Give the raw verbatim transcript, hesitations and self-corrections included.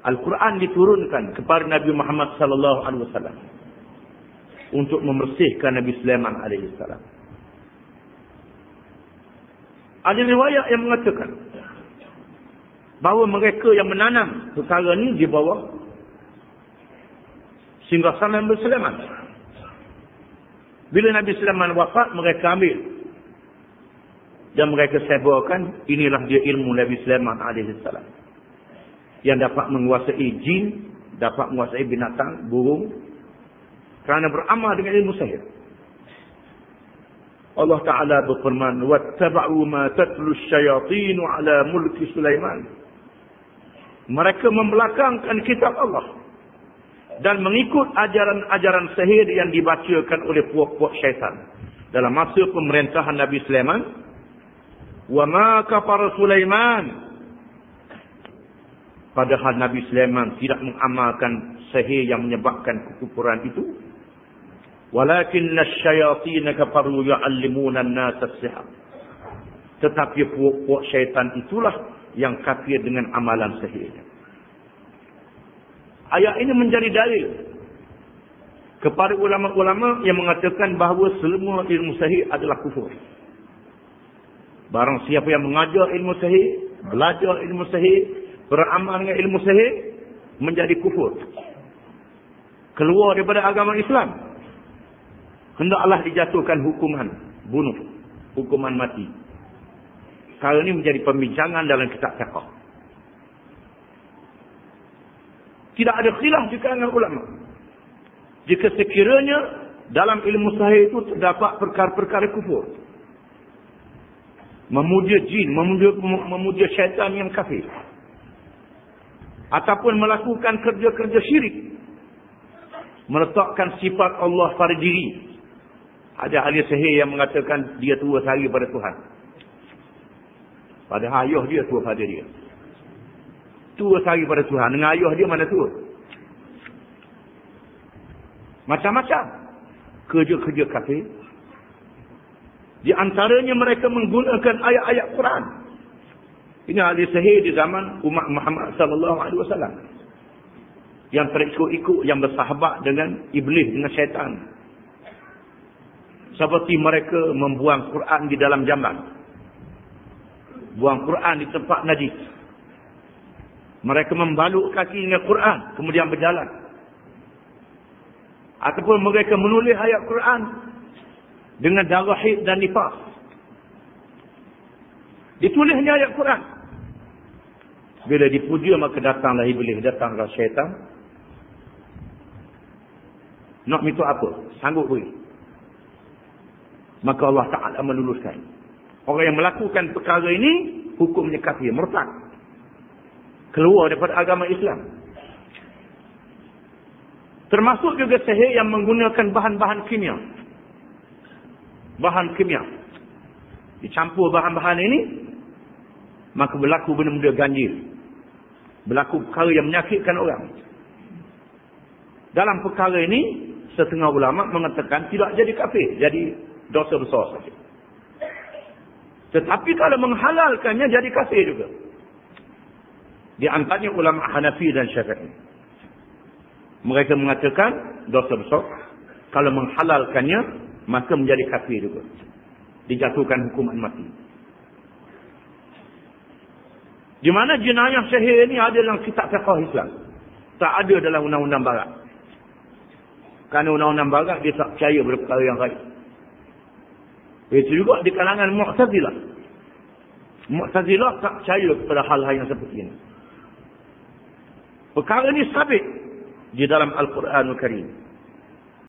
Al-Quran diturunkan kepada Nabi Muhammad sallallahu alaihi wasallam untuk membersihkan Nabi Sulaiman alaihi salam. Ada riwayat yang mengatakan bahawa mereka yang menanam perkara ni di bawah singgasana Nabi Sulaiman. Bila Nabi Sulaiman wafat, mereka ambil dan mereka sebarkan, inilah dia ilmu Nabi Sulaiman alaihi salam yang dapat menguasai jin, dapat menguasai binatang, burung, kerana beramal dengan ilmu sihir. Allah Ta'ala berfirman, وَاتَّبَعُوا مَا تَتْلُو الشَّيَاطِينُ عَلَى مُلْكِ سُلَيْمَانِ. Mereka membelakangkan kitab Allah dan mengikut ajaran-ajaran sihir yang dibacakan oleh puak-puak syaitan dalam masa pemerintahan Nabi Sulaiman. وَمَا كَفَرَ سُلَيْمَانِ. Padahal Nabi Sulaiman tidak mengamalkan sihir yang menyebabkan kekufuran itu. Walakinna asy-syayatin kafaru yu'allimuna an-nasa as-sihr. Tetapi puak-puak syaitan itulah yang kafir dengan amalan sihirnya. Ayat ini menjadi dalil kepada ulama-ulama yang mengatakan bahawa semua ilmu sihir adalah kufur. Barang siapa yang mengajar ilmu sihir, belajar ilmu sihir, beramal dengan ilmu sihir, menjadi kufur, keluar daripada agama Islam, hendaklah dijatuhkan hukuman bunuh, hukuman mati. Hal ini menjadi pembincangan dalam kitab fiqh. Tidak ada khilaf di kalangan ulama jika sekiranya dalam ilmu sihir itu terdapat perkara-perkara kufur, memuja jin, memuja, memuja syaitan yang kafir, ataupun melakukan kerja-kerja syirik, meletakkan sifat Allah pada diri. Ada ahli sihir yang mengatakan dia tua sehari pada Tuhan, padahal ayah dia tua pada dia. Tua sehari pada Tuhan, dengan ayah dia mana tua? Macam-macam kerja-kerja kafir. Di antaranya mereka menggunakan ayat-ayat Quran. Ini ahli sihir di zaman umat Muhammad sallallahu alaihi wasallam yang terikut-ikut, yang bersahabat dengan iblis, dengan syaitan. Seperti mereka membuang Quran di dalam jamban, buang Quran di tempat najis. Mereka membalut kaki dengan Quran kemudian berjalan. Ataupun mereka menulis ayat Quran dengan darah haid dan nifas. Ditulisnya ayat Quran. Bila dipuja maka datanglah iblis, datanglah syaitan. Nak minta apa? Sanggup beri. Maka Allah Ta'ala meluluskan. Orang yang melakukan perkara ini hukumnya kafir, murtad, keluar daripada agama Islam. Termasuk juga sihir yang menggunakan bahan-bahan kimia. Bahan kimia. Dicampur bahan-bahan ini, maka berlaku benda-benda ganjil. Berlaku perkara yang menyakitkan orang. Dalam perkara ini, setengah ulama mengatakan tidak jadi kafir, jadi dosa besar saja. Tetapi kalau menghalalkannya jadi kafir juga. Di antaranya ulama Hanafi dan Syafi'i. Mereka mengatakan dosa besar. Kalau menghalalkannya, maka menjadi kafir juga. Dijatuhkan hukuman mati. Di mana jenayah sihir ini ada dalam kitab fiqh Islam. Tak ada dalam undang-undang barat. Kerana undang-undang barat dia tak percaya pada perkara yang gaib. Itu juga di kalangan Mu'tazilah. Mu'tazilah tak percaya kepada hal-hal yang seperti ini. Perkara ini sabit di dalam Al-Quranul Karim.